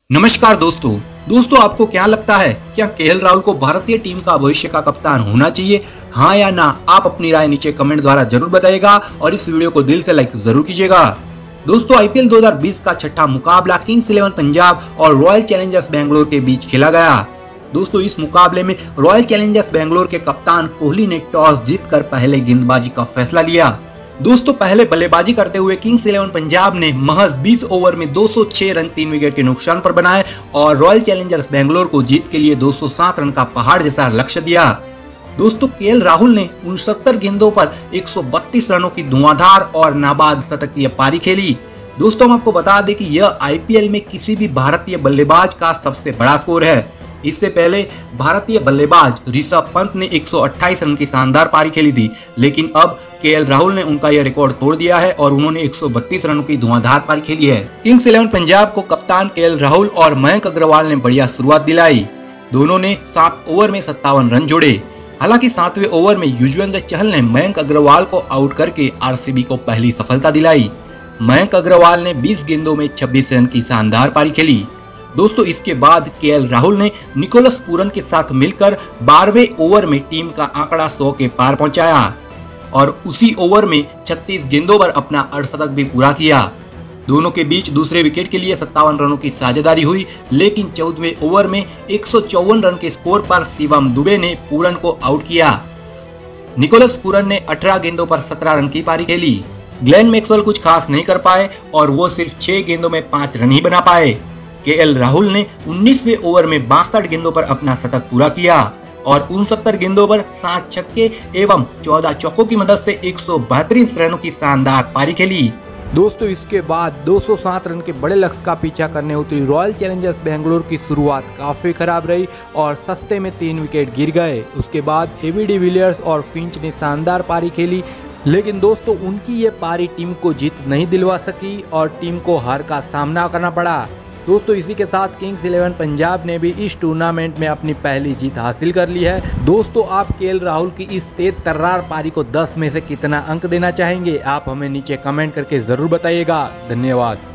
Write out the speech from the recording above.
नमस्कार दोस्तों आपको क्या लगता है, क्या केएल राहुल को भारतीय टीम का भविष्य का कप्तान होना चाहिए? हाँ या ना? आप अपनी राय नीचे कमेंट द्वारा जरूर बताइएगा और इस वीडियो को दिल से लाइक जरूर कीजिएगा। दोस्तों आईपीएल 2020 का छठा मुकाबला किंग्स 11 पंजाब और रॉयल चैलेंजर्स बेंगलोर के बीच खेला गया। दोस्तों इस मुकाबले में रॉयल चैलेंजर्स बेंगलोर के कप्तान कोहली ने टॉस जीतकर पहले गेंदबाजी का फैसला लिया। दोस्तों पहले बल्लेबाजी करते हुए किंग्स 11 पंजाब ने महज 20 ओवर में 206 रन 3 विकेट के नुकसान पर बनाए और रॉयल चैलेंजर्स बेंगलोर को जीत के लिए 207 रन का पहाड़ जैसा लक्ष्य दिया। दोस्तों केएल राहुल ने 69 गेंदों पर 132 रनों की धुआंधार और नाबाद शतकीय पारी खेली। दोस्तों हम आपको बता दें कि यह आईपीएल में किसी भी भारतीय बल्लेबाज का सबसे बड़ा स्कोर है। इससे पहले भारतीय बल्लेबाज ऋषभ पंत ने 128 रन की शानदार पारी खेली थी, लेकिन अब केएल राहुल ने उनका यह रिकॉर्ड तोड़ दिया है और उन्होंने 132 रनों की धुआंधार पारी खेली है। किंग्स 11 पंजाब को कप्तान केएल राहुल और मयंक अग्रवाल ने बढ़िया शुरुआत दिलाई। दोनों ने 7 ओवर में 57 रन जोड़े। हालांकि 7वें ओवर में युजवेंद्र चहल ने मयंक अग्रवाल को आउट करके आरसीबी को पहली सफलता दिलाई। मयंक अग्रवाल ने 20 गेंदों में 26 रन की शानदार पारी खेली। दोस्तों इसके बाद केएल राहुल ने निकोलस पूरन के साथ मिलकर 12वें ओवर में टीम का आंकड़ा 100 के पार पहुंचाया और उसी ओवर में 36 गेंदों पर अपना अर्धशतक भी पूरा किया। दोनों के बीच दूसरे विकेट के लिए 57 रनों की साझेदारी हुई, लेकिन 14वें ओवर में 154 रन के स्कोर पर शिवम दुबे ने पूरन को आउट किया। निकोलस पूरन ने 18 गेंदों पर 17 रन की पारी खेली। ग्लेन मैक्सवेल कुछ खास नहीं कर पाए और वो सिर्फ 6 गेंदों में 5 रन ही बना पाए। केएल राहुल ने 19वें ओवर में 62 गेंदों पर अपना शतक पूरा किया और 69 गेंदों पर 7 छक्के एवं 14 चौकों की मदद से 132 रनों की शानदार पारी खेली। दोस्तों इसके बाद 207 रन के बड़े लक्ष्य का पीछा करने उतरी रॉयल चैलेंजर्स बेंगलोर की शुरुआत काफी खराब रही और सस्ते में 3 विकेट गिर गए। उसके बाद एबी डिविलियर्स और फिंच ने शानदार पारी खेली, लेकिन दोस्तों उनकी ये पारी टीम को जीत नहीं दिलवा सकी और टीम को हार का सामना करना पड़ा। दोस्तों इसी के साथ किंग्स 11 पंजाब ने भी इस टूर्नामेंट में अपनी पहली जीत हासिल कर ली है। दोस्तों आप केएल राहुल की इस तेज तर्रार पारी को 10 में से कितना अंक देना चाहेंगे? आप हमें नीचे कमेंट करके जरूर बताइएगा। धन्यवाद।